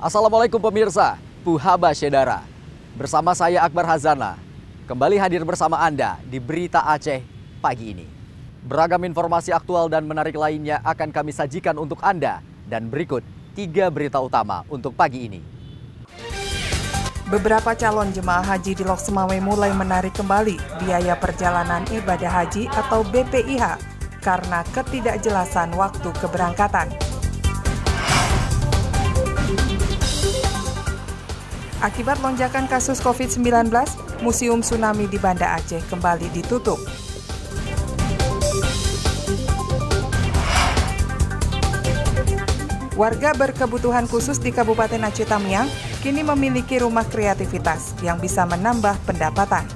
Assalamualaikum pemirsa, Puhaba Syedara. Bersama saya Akbar Hazana, kembali hadir bersama Anda di Berita Aceh pagi ini. Beragam informasi aktual dan menarik lainnya akan kami sajikan untuk Anda. Dan berikut 3 berita utama untuk pagi ini. Beberapa calon jemaah haji di Lok Semawe mulai menarik kembali biaya perjalanan ibadah haji atau BPIH karena ketidakjelasan waktu keberangkatan. Akibat lonjakan kasus COVID-19, Museum Tsunami di Banda Aceh kembali ditutup. Warga berkebutuhan khusus di Kabupaten Aceh Tamiang kini memiliki rumah kreativitas yang bisa menambah pendapatan.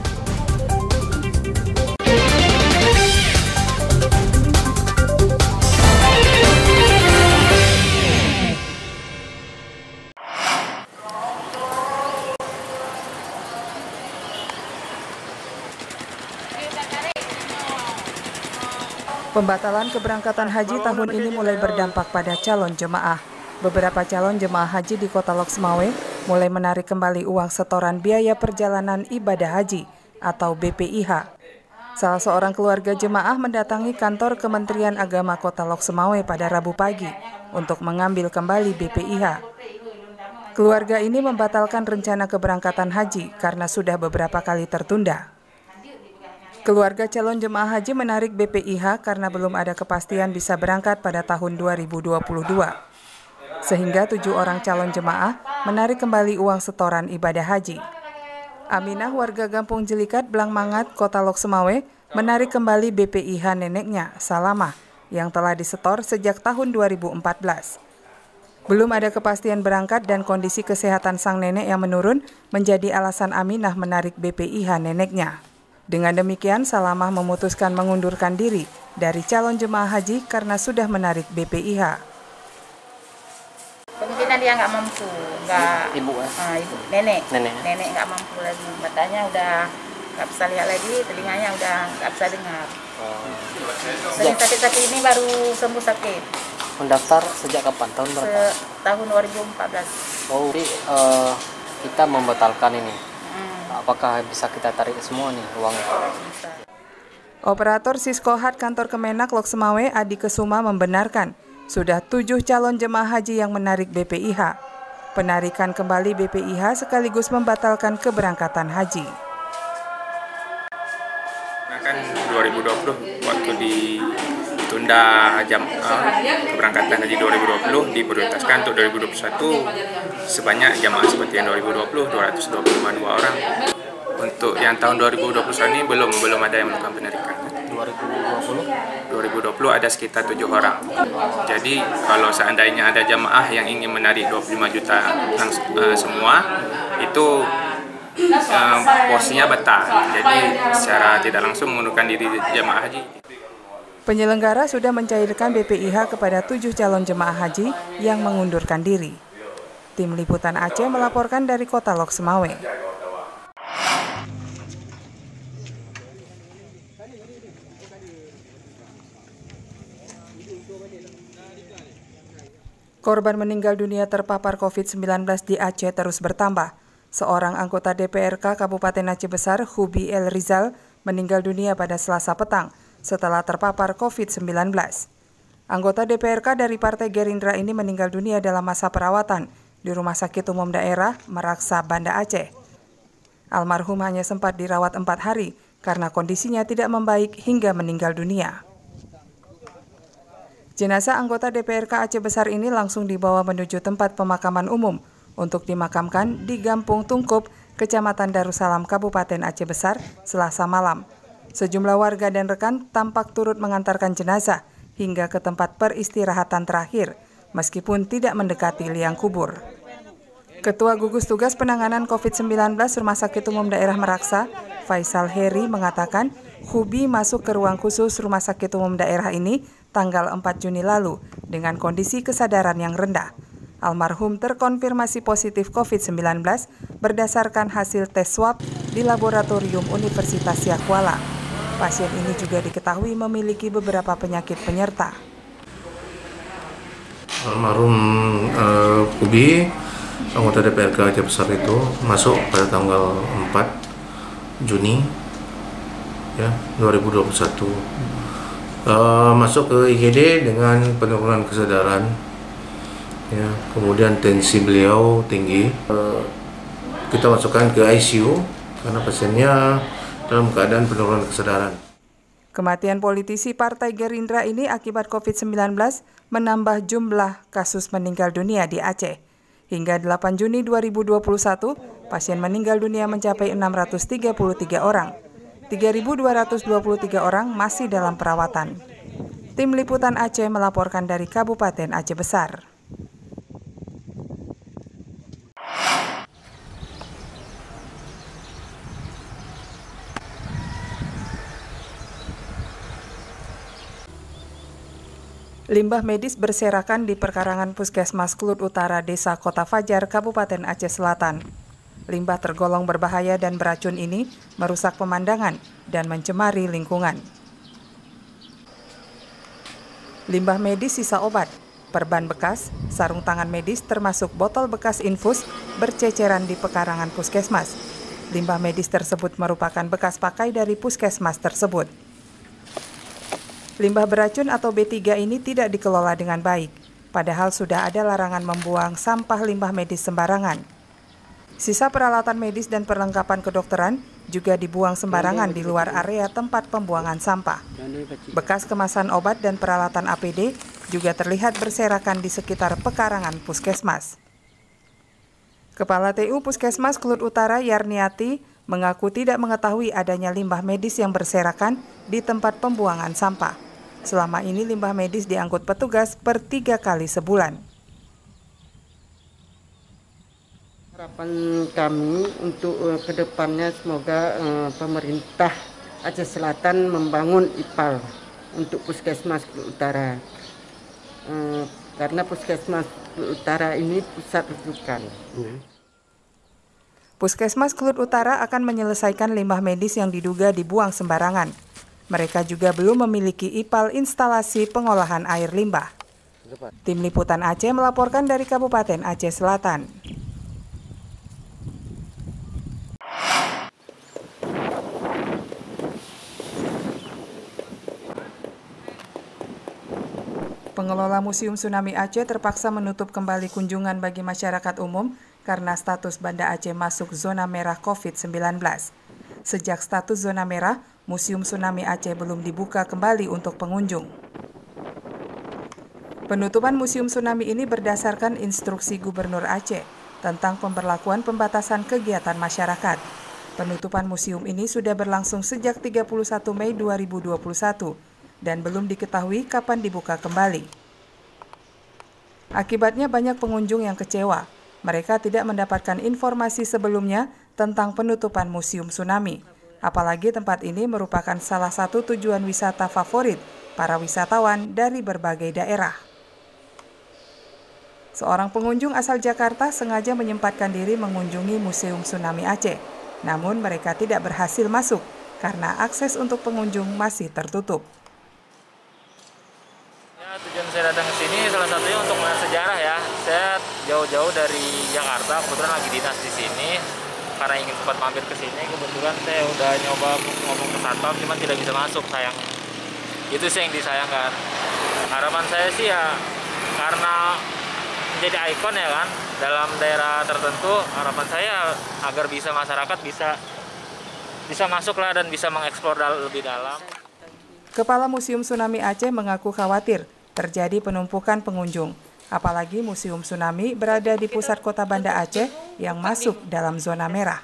Pembatalan keberangkatan haji tahun ini mulai berdampak pada calon jemaah. Beberapa calon jemaah haji di Kota Lok Semawe mulai menarik kembali uang setoran biaya perjalanan ibadah haji atau BPIH. Salah seorang keluarga jemaah mendatangi kantor Kementerian Agama Kota Lok Semawe pada Rabu pagi untuk mengambil kembali BPIH. Keluarga ini membatalkan rencana keberangkatan haji karena sudah beberapa kali tertunda. Keluarga calon jemaah haji menarik BPIH karena belum ada kepastian bisa berangkat pada tahun 2022. Sehingga 7 orang calon jemaah menarik kembali uang setoran ibadah haji. Aminah, warga Kampung Jelikat, Blangmangat, Kota Lok Semawe, menarik kembali BPIH neneknya, Salamah, yang telah disetor sejak tahun 2014. Belum ada kepastian berangkat dan kondisi kesehatan sang nenek yang menurun menjadi alasan Aminah menarik BPIH neneknya. Dengan demikian, Salamah memutuskan mengundurkan diri dari calon jemaah haji karena sudah menarik BPIH. Kemungkinan dia nggak mampu, ibu nenek nggak mampu lagi, matanya udah nggak bisa lihat lagi, telinganya udah nggak bisa dengar. Sering sakit-sakit ini baru sembuh sakit. Mendaftar sejak kapan? Tahun berapa? Tahun 2014. Oh, jadi kita membatalkan ini. Apakah bisa kita tarik semua nih uangnya? Operator Siskohat Kantor Kemenak Lok Semawe, Adi Kesuma, membenarkan sudah 7 calon jemaah haji yang menarik BPIH. Penarikan kembali BPIH sekaligus membatalkan keberangkatan haji. Kan 2020 waktu ditunda keberangkatan haji 2020 diprioritaskan untuk 2021 sebanyak jamaah seperti yang 2020 225 orang. Untuk yang tahun 2021 ini belum ada yang melakukan penarikan. 2020 ada sekitar 7 orang. Jadi kalau seandainya ada jamaah yang ingin menarik 25 juta semua, itu porsinya batal. Jadi secara tidak langsung mengundurkan diri jamaah haji. Penyelenggara sudah mencairkan BPIH kepada 7 calon jemaah haji yang mengundurkan diri. Tim Liputan Aceh melaporkan dari Kota Lok Semawe. Korban meninggal dunia terpapar COVID-19 di Aceh terus bertambah. Seorang anggota DPRK Kabupaten Aceh Besar, Hubi El Rizal, meninggal dunia pada Selasa petang setelah terpapar COVID-19. Anggota DPRK dari Partai Gerindra ini meninggal dunia dalam masa perawatan di Rumah Sakit Umum Daerah Meraksa, Banda Aceh. Almarhum hanya sempat dirawat 4 hari karena kondisinya tidak membaik hingga meninggal dunia. Jenazah anggota DPRK Aceh Besar ini langsung dibawa menuju tempat pemakaman umum untuk dimakamkan di Gampung Tungkup, Kecamatan Darussalam, Kabupaten Aceh Besar, Selasa malam. Sejumlah warga dan rekan tampak turut mengantarkan jenazah hingga ke tempat peristirahatan terakhir, meskipun tidak mendekati liang kubur. Ketua Gugus Tugas Penanganan COVID-19 Rumah Sakit Umum Daerah Meraksa, Faisal Heri, mengatakan Hubi masuk ke ruang khusus Rumah Sakit Umum Daerah ini tanggal 4 Juni lalu dengan kondisi kesadaran yang rendah. Almarhum terkonfirmasi positif COVID-19 berdasarkan hasil tes swab di laboratorium Universitas Yakuala. Pasien ini juga diketahui memiliki beberapa penyakit penyerta. almarhum Kubi, anggota DPRK Aceh Besar itu masuk pada tanggal 4 Juni ya 2021. Masuk ke IGD dengan penurunan kesadaran ya, kemudian tensi beliau tinggi. Kita masukkan ke ICU karena pasiennya dalam keadaan penurunan kesadaran. Kematian politisi Partai Gerindra ini akibat COVID-19 menambah jumlah kasus meninggal dunia di Aceh. Hingga 8 Juni 2021, pasien meninggal dunia mencapai 633 orang. 3.223 orang masih dalam perawatan. Tim Liputan Aceh melaporkan dari Kabupaten Aceh Besar. Limbah medis berserakan di perkarangan Puskesmas Klut Utara, Desa Kota Fajar, Kabupaten Aceh Selatan. Limbah tergolong berbahaya dan beracun ini merusak pemandangan dan mencemari lingkungan. Limbah medis sisa obat, perban bekas, sarung tangan medis termasuk botol bekas infus berceceran di pekarangan puskesmas. Limbah medis tersebut merupakan bekas pakai dari puskesmas tersebut. Limbah beracun atau B3 ini tidak dikelola dengan baik, padahal sudah ada larangan membuang sampah limbah medis sembarangan. Sisa peralatan medis dan perlengkapan kedokteran juga dibuang sembarangan di luar area tempat pembuangan sampah. Bekas kemasan obat dan peralatan APD juga terlihat berserakan di sekitar pekarangan puskesmas. Kepala TU Puskesmas Klut Utara Yarniati mengaku tidak mengetahui adanya limbah medis yang berserakan di tempat pembuangan sampah. Selama ini limbah medis diangkut petugas per 3 kali sebulan. Harapan kami untuk kedepannya semoga pemerintah Aceh Selatan membangun IPAL untuk Puskesmas Klut Utara. Karena Puskesmas Klut Utara ini pusat rujukan. Puskesmas Klut Utara akan menyelesaikan limbah medis yang diduga dibuang sembarangan. Mereka juga belum memiliki IPAL instalasi pengolahan air limbah. Tim Liputan Aceh melaporkan dari Kabupaten Aceh Selatan. Pengelola Museum Tsunami Aceh terpaksa menutup kembali kunjungan bagi masyarakat umum karena status Banda Aceh masuk zona merah COVID-19. Sejak status zona merah, Museum Tsunami Aceh belum dibuka kembali untuk pengunjung. Penutupan Museum Tsunami ini berdasarkan instruksi Gubernur Aceh tentang pemberlakuan pembatasan kegiatan masyarakat. Penutupan museum ini sudah berlangsung sejak 31 Mei 2021 dan belum diketahui kapan dibuka kembali. Akibatnya banyak pengunjung yang kecewa. Mereka tidak mendapatkan informasi sebelumnya tentang penutupan Museum Tsunami. Apalagi tempat ini merupakan salah satu tujuan wisata favorit para wisatawan dari berbagai daerah. Seorang pengunjung asal Jakarta sengaja menyempatkan diri mengunjungi Museum Tsunami Aceh. Namun mereka tidak berhasil masuk karena akses untuk pengunjung masih tertutup. Ya, tujuan saya datang ke sini salah satunya untuk melihat sejarah ya. Saya jauh-jauh dari Jakarta, kebetulan lagi dinas di sini. Karena ingin sempat mampir ke sini, kebetulan saya udah nyoba ngomong ke satpam, cuman tidak bisa masuk, sayang. Itu sih yang disayangkan. Harapan saya sih ya, karena menjadi ikon ya kan, dalam daerah tertentu, harapan saya agar bisa masyarakat bisa masuk lah dan bisa mengeksplor lebih dalam. Kepala Museum Tsunami Aceh mengaku khawatir terjadi penumpukan pengunjung. Apalagi Museum Tsunami berada di pusat kota Banda Aceh yang masuk dalam zona merah.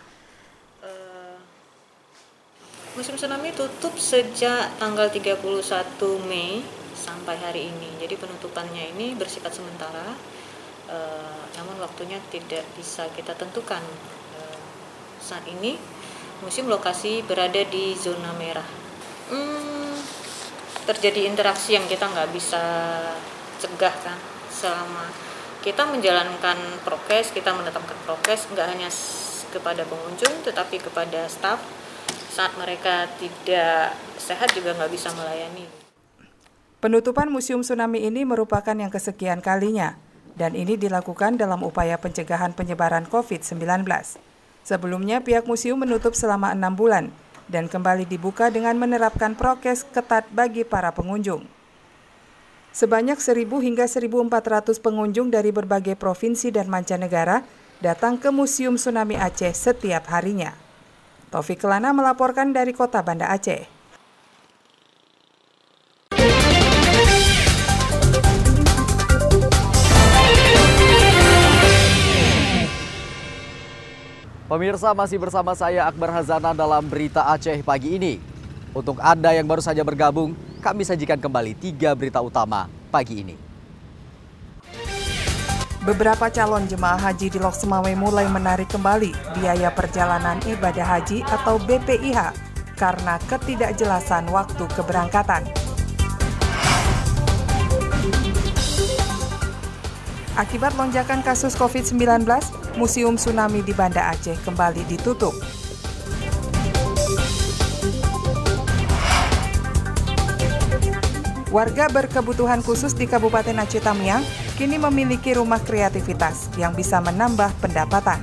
Museum Tsunami tutup sejak tanggal 31 Mei sampai hari ini. Jadi penutupannya ini bersifat sementara, namun waktunya tidak bisa kita tentukan. Saat ini museum lokasi berada di zona merah. Terjadi interaksi yang kita nggak bisa cegah kan. Selama kita menjalankan prokes, kita menetapkan prokes nggak hanya kepada pengunjung tetapi kepada staf. Saat mereka tidak sehat juga nggak bisa melayani. Penutupan Museum Tsunami ini merupakan yang kesekian kalinya, dan ini dilakukan dalam upaya pencegahan penyebaran COVID-19. Sebelumnya, pihak museum menutup selama 6 bulan dan kembali dibuka dengan menerapkan prokes ketat bagi para pengunjung. Sebanyak 1.000 hingga 1.400 pengunjung dari berbagai provinsi dan mancanegara datang ke Museum Tsunami Aceh setiap harinya. Taufik Kelana melaporkan dari Kota Banda Aceh. Pemirsa, masih bersama saya Akbar Hazana dalam Berita Aceh pagi ini. Untuk Anda yang baru saja bergabung, kami sajikan kembali 3 berita utama pagi ini. Beberapa calon jemaah haji di Lok Semawe mulai menarik kembali biaya perjalanan ibadah haji atau BPIH karena ketidakjelasan waktu keberangkatan. Akibat lonjakan kasus COVID-19, Museum Tsunami di Banda Aceh kembali ditutup. Warga berkebutuhan khusus di Kabupaten Aceh Tamiang kini memiliki rumah kreativitas yang bisa menambah pendapatan.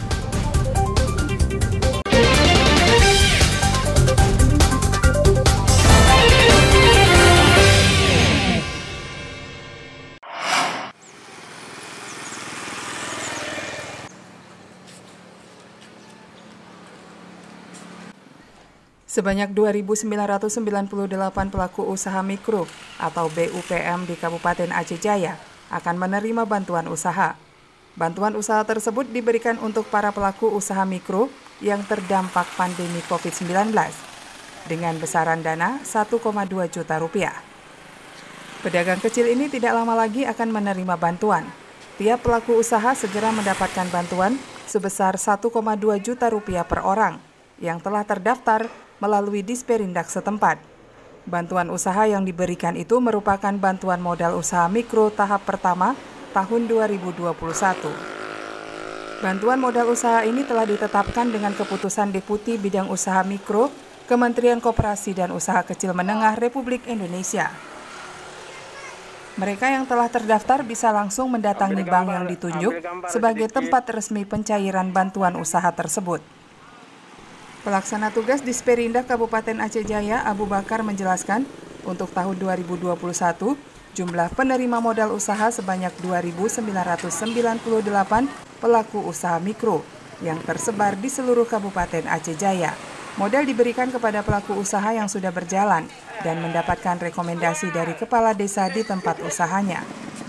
Sebanyak 2.998 pelaku usaha mikro atau BUPM di Kabupaten Aceh Jaya akan menerima bantuan usaha. Bantuan usaha tersebut diberikan untuk para pelaku usaha mikro yang terdampak pandemi COVID-19 dengan besaran dana 1,2 juta rupiah. Pedagang kecil ini tidak lama lagi akan menerima bantuan. Tiap pelaku usaha segera mendapatkan bantuan sebesar 1,2 juta rupiah per orang yang telah terdaftar melalui Disperindak setempat. Bantuan usaha yang diberikan itu merupakan bantuan modal usaha mikro tahap pertama tahun 2021. Bantuan modal usaha ini telah ditetapkan dengan keputusan Deputi Bidang Usaha Mikro Kementerian Koperasi dan Usaha Kecil Menengah Republik Indonesia. Mereka yang telah terdaftar bisa langsung mendatangi bank yang ditunjuk sebagai tempat resmi pencairan bantuan usaha tersebut. Pelaksana tugas Disperindak Kabupaten Aceh Jaya, Abu Bakar, menjelaskan untuk tahun 2021, jumlah penerima modal usaha sebanyak 2.998 pelaku usaha mikro yang tersebar di seluruh Kabupaten Aceh Jaya. Modal diberikan kepada pelaku usaha yang sudah berjalan dan mendapatkan rekomendasi dari kepala desa di tempat usahanya.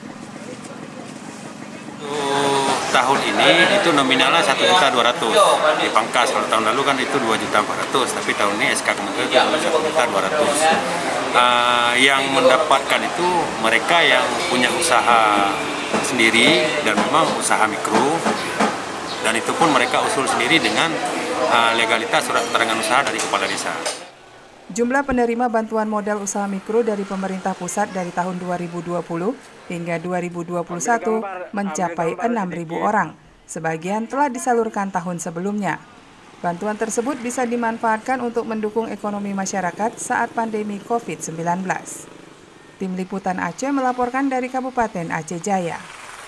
Tahun ini itu nominalnya 1.200.000 dipangkas. Kalau tahun lalu kan itu 2.400.000, tapi tahun ini SK Kementerian 1.200.000. Yang mendapatkan itu mereka yang punya usaha sendiri dan memang usaha mikro, dan itu pun mereka usul sendiri dengan legalitas surat keterangan usaha dari kepala desa. Jumlah penerima bantuan modal usaha mikro dari pemerintah pusat dari tahun 2020 hingga 2021 mencapai 6.000 orang. Sebagian telah disalurkan tahun sebelumnya. Bantuan tersebut bisa dimanfaatkan untuk mendukung ekonomi masyarakat saat pandemi COVID-19. Tim Liputan Aceh melaporkan dari Kabupaten Aceh Jaya.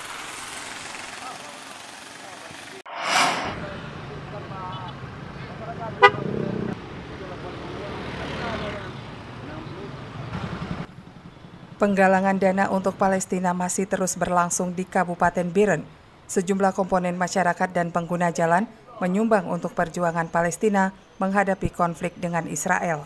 Penggalangan dana untuk Palestina masih terus berlangsung di Kabupaten Biren. Sejumlah komponen masyarakat dan pengguna jalan menyumbang untuk perjuangan Palestina menghadapi konflik dengan Israel.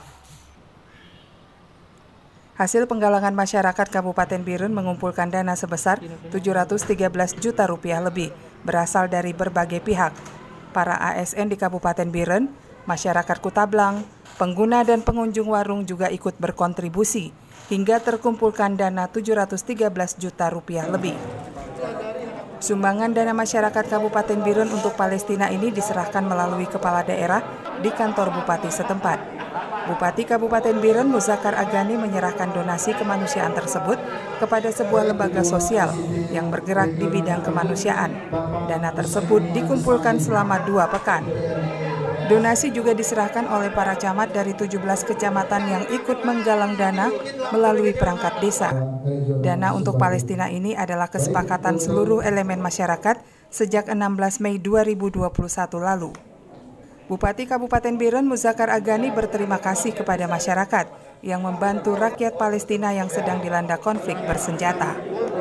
Hasil penggalangan masyarakat Kabupaten Biren mengumpulkan dana sebesar 713 juta rupiah lebih, berasal dari berbagai pihak. Para ASN di Kabupaten Biren, masyarakat Kutablang, pengguna dan pengunjung warung juga ikut berkontribusi, hingga terkumpulkan dana 713 juta rupiah lebih. Sumbangan dana masyarakat Kabupaten Biren untuk Palestina ini diserahkan melalui kepala daerah di kantor bupati setempat. Bupati Kabupaten Biren Muzakkar Agani menyerahkan donasi kemanusiaan tersebut kepada sebuah lembaga sosial yang bergerak di bidang kemanusiaan. Dana tersebut dikumpulkan selama 2 pekan. Donasi juga diserahkan oleh para camat dari 17 kecamatan yang ikut menggalang dana melalui perangkat desa. Dana untuk Palestina ini adalah kesepakatan seluruh elemen masyarakat sejak 16 Mei 2021 lalu. Bupati Kabupaten Biren Muzakkar Agani berterima kasih kepada masyarakat yang membantu rakyat Palestina yang sedang dilanda konflik bersenjata.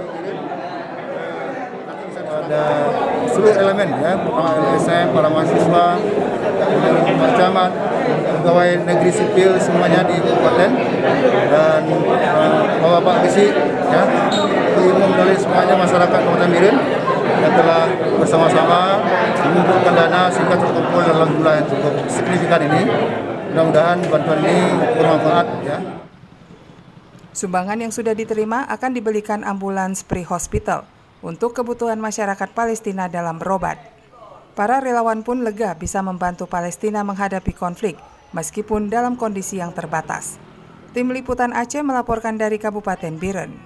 Ada seluruh elemen ya, pertama LSM, para mahasiswa, para camat, pegawai negeri sipil semuanya di kabupaten, dan Bapak Bisi ya, umum dari semuanya masyarakat Kabupaten Biren yang telah bersama-sama mengumpulkan dana sehingga terkumpul dalam jumlah yang cukup signifikan ini. Mudah-mudahan bantuan ini bermanfaat ya. Sumbangan yang sudah diterima akan dibelikan ambulans pre-hospital untuk kebutuhan masyarakat Palestina dalam berobat. Para relawan pun lega bisa membantu Palestina menghadapi konflik, meskipun dalam kondisi yang terbatas. Tim Liputan Aceh melaporkan dari Kabupaten Biren.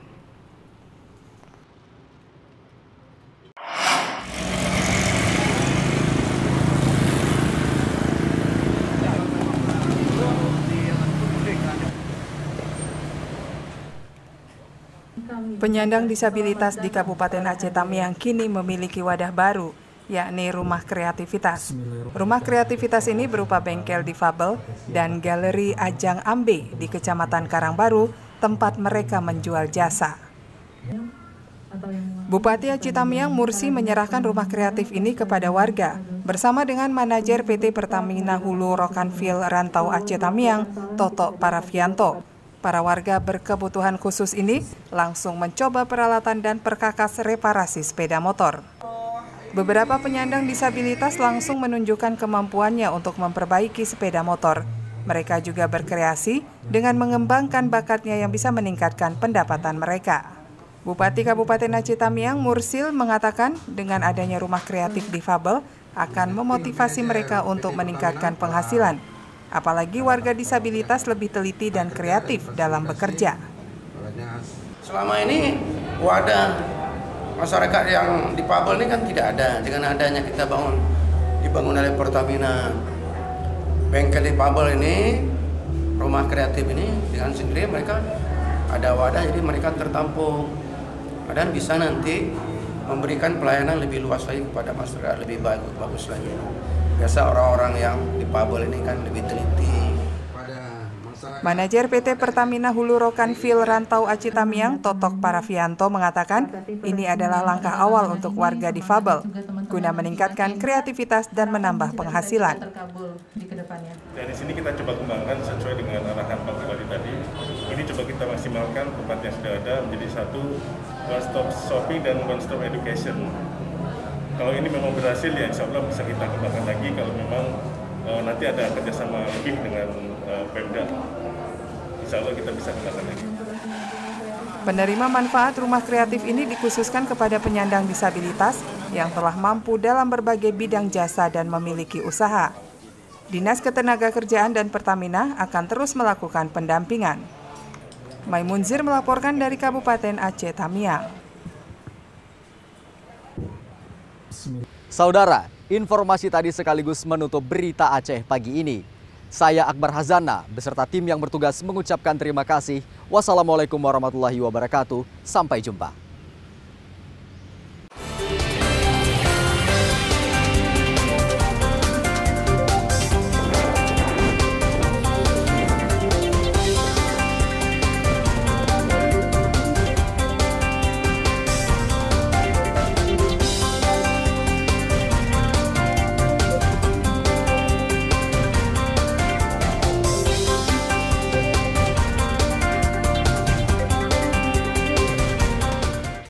Penyandang disabilitas di Kabupaten Aceh Tamiang kini memiliki wadah baru, yakni Rumah Kreativitas. Rumah Kreativitas ini berupa bengkel difabel dan galeri Ajang Ambe di Kecamatan Karangbaru, tempat mereka menjual jasa. Bupati Aceh Tamiang Mursi menyerahkan rumah kreatif ini kepada warga bersama dengan manajer PT Pertamina Hulu Rokanville Rantau Aceh Tamiang, Toto Parafianto. Para warga berkebutuhan khusus ini langsung mencoba peralatan dan perkakas reparasi sepeda motor. Beberapa penyandang disabilitas langsung menunjukkan kemampuannya untuk memperbaiki sepeda motor. Mereka juga berkreasi dengan mengembangkan bakatnya yang bisa meningkatkan pendapatan mereka. Bupati Kabupaten Aceh Tamiang Mursil mengatakan dengan adanya rumah kreatif difabel akan memotivasi mereka untuk meningkatkan penghasilan. Apalagi warga disabilitas lebih teliti dan kreatif dalam bekerja. Selama ini wadah masyarakat yang difabel ini kan tidak ada. Dengan adanya kita dibangun oleh Pertamina bengkel difabel ini, rumah kreatif ini, dengan sendiri mereka ada wadah, jadi mereka tertampung dan bisa nanti memberikan pelayanan lebih luas lagi kepada masyarakat, lebih bagus lagi. Biasa orang-orang yang difabel ini kan lebih teliti. Manajer PT Pertamina Hulu Rokanville Rantau Aceh Tamiang, Totok Parafianto mengatakan ini adalah langkah awal untuk warga difabel guna meningkatkan kreativitas dan menambah penghasilan. Dari sini kita coba kembangkan sesuai dengan arahan Pak Bupati tadi. Ini coba kita maksimalkan tempat yang sudah ada menjadi satu one stop shopping dan one stop education. Kalau ini memang berhasil ya insya Allah bisa kita kembangkan lagi kalau memang nanti ada kerjasama lebih dengan Pemda. Insya Allah kita bisa kembangkan lagi. Penerima manfaat rumah kreatif ini dikhususkan kepada penyandang disabilitas yang telah mampu dalam berbagai bidang jasa dan memiliki usaha. Dinas Ketenagakerjaan dan Pertamina akan terus melakukan pendampingan. Maimunzir melaporkan dari Kabupaten Aceh Tamiang. Saudara, informasi tadi sekaligus menutup berita Aceh pagi ini. Saya Akbar Hazana beserta tim yang bertugas mengucapkan terima kasih. Wassalamualaikum warahmatullahi wabarakatuh. Sampai jumpa.